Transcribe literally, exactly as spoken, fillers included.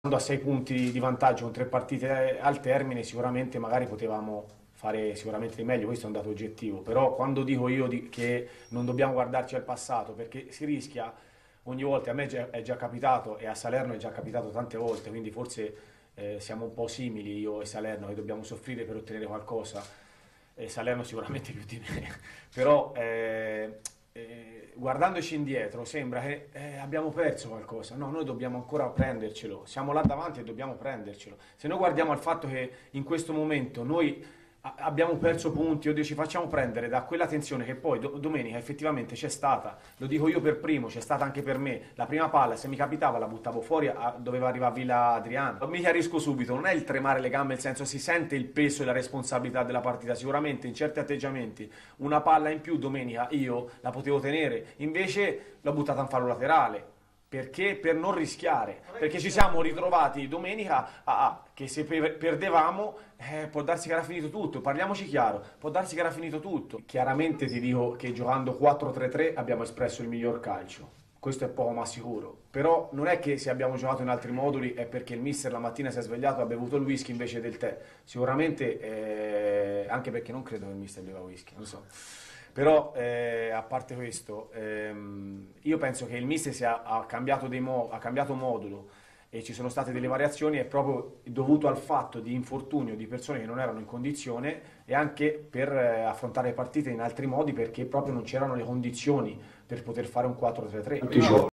a sei punti di vantaggio con tre partite al termine, sicuramente magari potevamo fare sicuramente di meglio, questo è un dato oggettivo, però quando dico io di, che non dobbiamo guardarci al passato, perché si rischia ogni volta, a me è già, è già capitato e a Salerno è già capitato tante volte, quindi forse eh, siamo un po' simili io e Salerno, che dobbiamo soffrire per ottenere qualcosa, e Salerno sicuramente più di me, però eh, eh, guardandoci indietro sembra che eh, abbiamo perso qualcosa. No, noi dobbiamo ancora prendercelo, siamo là davanti e dobbiamo prendercelo. Se noi guardiamo al fatto che in questo momento noi a- abbiamo perso punti, oddio, ci facciamo prendere da quella tensione che poi do- domenica effettivamente c'è stata, lo dico io per primo, c'è stata anche per me, la prima palla se mi capitava la buttavo fuori, a- doveva arrivare a Villa Adriano. Mi chiarisco subito, non è il tremare le gambe, nel senso si sente il peso e la responsabilità della partita, sicuramente in certi atteggiamenti una palla in più domenica io la potevo tenere, invece l'ho buttata in fallo laterale. Perché? Per non rischiare, perché ci siamo ritrovati domenica a, a- che se per- perdevamo eh, può darsi che era finito tutto, parliamoci chiaro, può darsi che era finito tutto. Chiaramente ti dico che giocando quattro tre tre abbiamo espresso il miglior calcio, questo è poco ma sicuro, però non è che se abbiamo giocato in altri moduli è perché il mister la mattina si è svegliato e ha bevuto il whisky invece del tè, sicuramente eh, anche perché non credo che il mister beva whisky, non so. Però eh, a parte questo, ehm, io penso che il mister sia, ha, cambiato dei mo- ha cambiato modulo e ci sono state delle variazioni è proprio dovuto al fatto di infortunio di persone che non erano in condizione e anche per eh, affrontare le partite in altri modi perché proprio non c'erano le condizioni per poter fare un quattro tre tre.